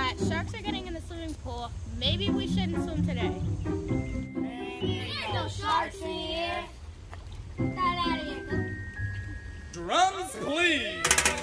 that sharks are getting in the swimming pool. Maybe we shouldn't swim today. There's no sharks in here. Get out of here. Drums, please.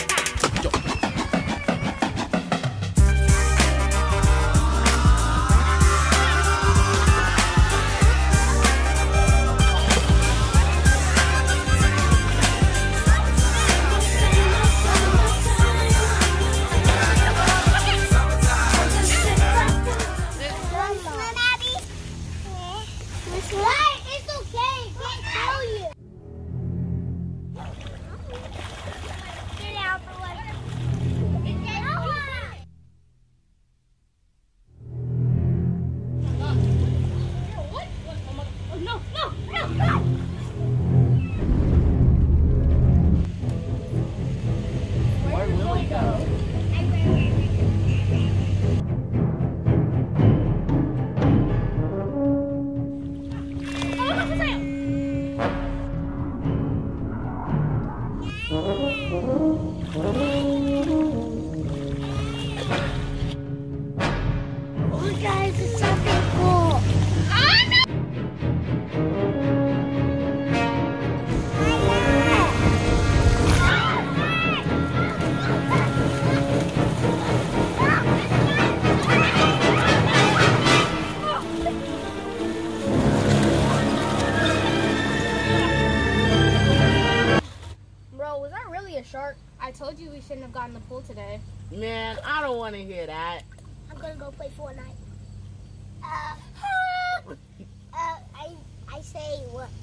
Shark, I told you we shouldn't have gotten in the pool today. Man, I don't want to hear that. I'm gonna go play Fortnite. I say what?